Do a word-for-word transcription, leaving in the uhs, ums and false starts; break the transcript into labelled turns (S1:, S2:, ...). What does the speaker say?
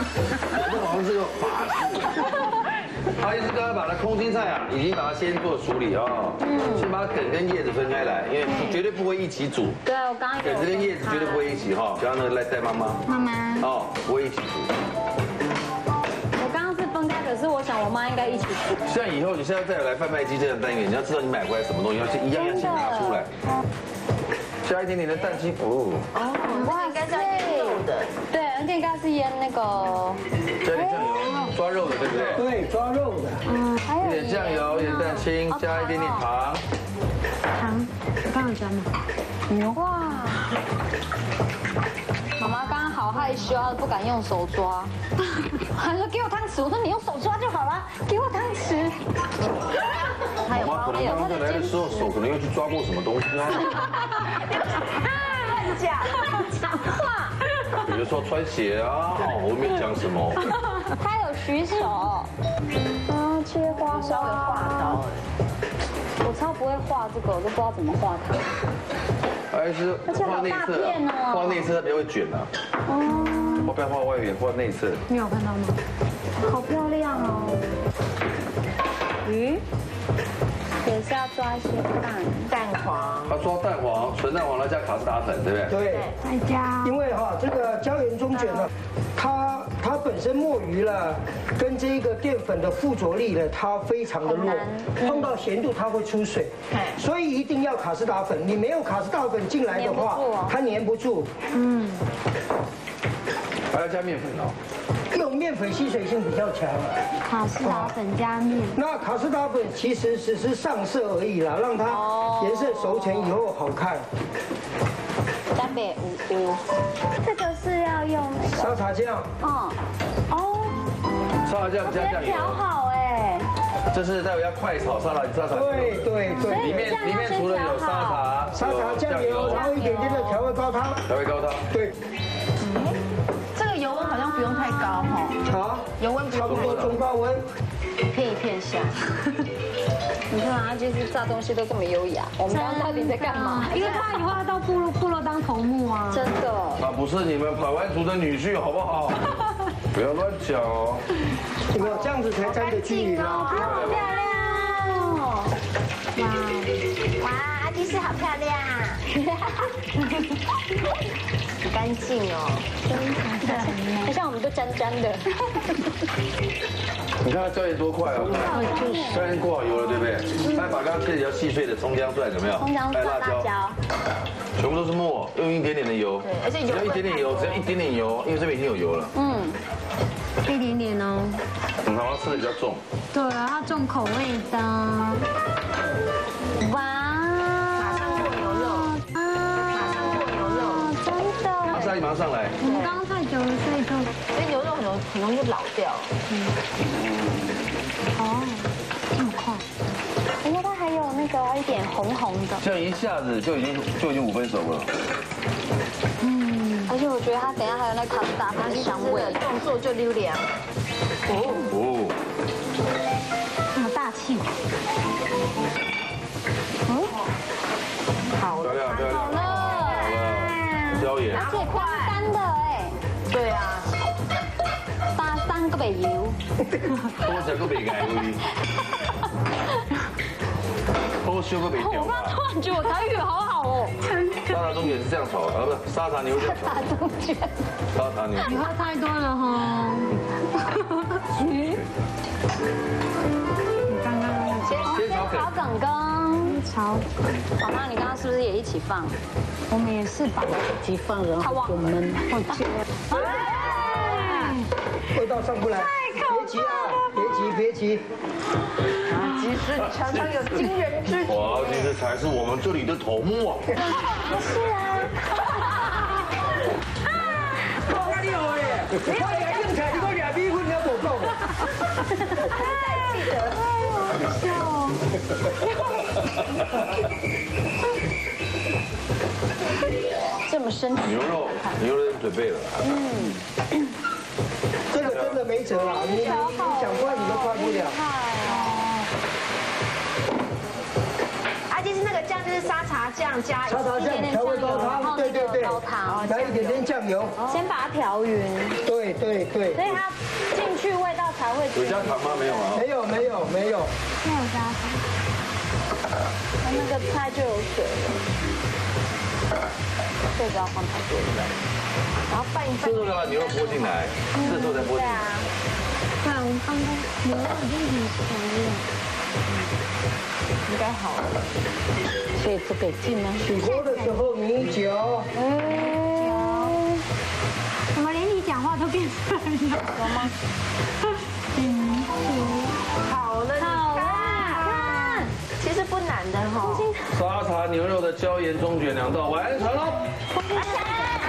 S1: 这好像是个法术。阿姨是刚才把它空心菜啊，已经把它先做处理哦，嗯，先把梗跟叶子分开来，因为绝对不会一起煮。
S2: 对，我刚刚
S1: 梗子跟叶子绝对不会一起哈，不要那个来带妈妈。
S2: 妈妈。
S1: 哦，不会一起煮。
S2: 我刚刚是分开，可是我想我妈应该一起煮。
S1: 像以后你现在再有来贩卖机这样单元，你要知道你买回来什么东西，要先一样样先拿出来。加一点点的蛋清哦。
S3: 哦，哇，应该是要腌肉的。
S2: 对，而且应该是腌那个。
S1: 加点酱油，抓肉的对不对？
S4: 对，抓肉的。
S2: 嗯，还有
S1: 一点酱油，一点蛋清，加一点点糖。
S2: 糖，我刚刚加吗？哇！妈妈刚刚好害羞，她不敢用手抓。她说给我汤匙，我说你用手抓就好了，给我汤匙。
S1: 妈妈可能刚刚来的时候手可能又去抓过什么东西啊？
S3: 乱讲，
S2: 讲话。
S1: 比如说穿鞋啊，哦，我没讲什么。
S2: 他有举手。啊，切花
S3: 稍微画刀哎。
S2: 我超不会画这个，我都不知道怎么画它。
S1: 还是画内侧，画内侧它比较会卷啊。哦。我不要画外缘，画内侧。
S2: 你有看到吗？好漂亮哦。鱼。也是要抓一些蛋
S3: 蛋黄，
S1: 他抓蛋黄、纯蛋黄来加卡士达粉，对不对？
S4: 对，
S2: 再加。
S4: 因为哈这个胶原中卷呢，它它本身墨鱼了，跟这个淀粉的附着力呢，它非常的弱，碰到咸度它会出水，所以一定要卡士达粉。你没有卡士达粉进来的话，它粘不住。嗯。
S1: 还要加面粉哦。
S4: 用面粉吸水性比较强。
S2: 卡士达粉加面。
S4: 那卡士达粉其实只是上色而已啦，让它颜色熟成以后好看。
S2: 加北五五。这个是要用
S4: 沙茶酱。
S2: 嗯。哦。
S1: 沙茶酱加酱油。
S2: 调好哎。
S1: 这是待会要快炒沙拉沙茶。
S4: 对对对。
S1: 里面里面除了有沙茶、
S4: 沙茶酱油，然后一点点的调味高汤。
S1: 调味高汤。对。
S3: 这个油温好像不用太高哈。
S4: 好，
S3: 油温不
S4: 差不多中高温。
S3: 一片一片下。
S2: 你看啊，就是炸东西都这么优雅。我们刚刚到底在干嘛？
S5: 因为他以后要到部落部落当头目啊。
S2: 真的。
S1: 啊，不是你们排湾族的女婿，好不好？不要乱讲哦。
S4: 有没有这样子才沾得均匀啊？
S2: 好漂亮哦！哇哇，阿基师好漂亮，很干净哦，真的，好像我们都沾沾的。
S1: 你看它椒盐多快哦，椒盐过好油了，对不对？再把刚刚切比较细碎的葱姜蒜有没有？
S2: 葱姜蒜、辣椒，
S1: 全部都是末，用一点点的油，
S3: 对，而且油
S1: 只要一点点油，只要一点点油，因为这边已经有油了。
S2: 嗯，
S5: 一点点哦。
S1: 嗯，好像吃的比较重。
S5: 对啊，它重口味的。
S2: 哇，
S3: 马上过牛肉，马上过牛肉，
S2: 真的。
S1: 马上马上上来。
S5: 我们刚刚太久了，所以就
S3: 所以牛肉很容很容易就老掉。
S5: 哦，这么快。
S2: 而且它还有那个一点红红的。
S1: 这样一下子就已经就已经五分熟了。
S2: 嗯，而且我觉得它等一下还有那卡士达粉的香味，
S3: 动作就溜凉。
S1: 哦。
S5: 这么大气。
S2: 嗯，
S1: 好漂亮漂亮。
S2: 好了。
S1: 好了。椒盐。
S2: 而且干干的哎。
S3: 对啊。
S2: 沙三个北油。
S1: 多少个北改味？多修个北调
S2: 我刚
S1: 嘛。
S2: 突然觉得我台语好好哦。
S1: 沙茶中卷是这样炒的，啊不是沙茶牛这样炒。
S2: 沙茶中卷。
S1: 沙茶牛。
S5: 你喝太多了哈。
S2: 鱼。
S5: 你刚刚
S2: 先先炒梗梗，
S5: 炒，
S2: 妈妈，你刚刚是不是也一起放？
S5: 我们也是把
S4: 一起放，然后就焖。味道上不来，别急啊，别急别急。
S3: 其实你常常有惊人之处。
S1: 哇，其实才是我们这里的头目啊。
S2: 是啊。
S4: 好厉害耶！你快点用菜，你给我俩米粉你要不够。
S2: 太记得，太好笑哦。这么深情。
S1: 牛肉，牛肉准备了。
S2: 嗯。
S4: 这个真的没辙啦，你你想快你都快不了。
S3: 阿基是那个酱就是沙茶酱加
S4: 沙茶酱、调味高汤，对对对，
S5: 高汤
S4: 来一点点酱油，
S2: 先把它调匀，
S4: 对对对
S2: 所，以它进去味道才会
S1: 有加糖吗？没有啊。
S4: 没有没有没有，
S5: 没有加糖。
S2: 它那个菜就有水了，所以不要放太多，对不对？然后拌一拌
S1: 这时。候再把牛肉拨进来，这时候再拨进来。
S2: 对啊，
S5: 对啊，我们刚刚牛肉已经很熟了。
S2: 应该好了。所以这个进吗？
S4: 起锅的时候米酒，
S2: 嗯，
S5: 怎么连你讲话都变成了？
S2: 有吗？
S5: 嗯，
S3: 好了，你
S2: 好啦，
S3: 看，其实不难的哈。
S1: 沙茶牛肉的椒盐中卷两道完成了。
S2: 看。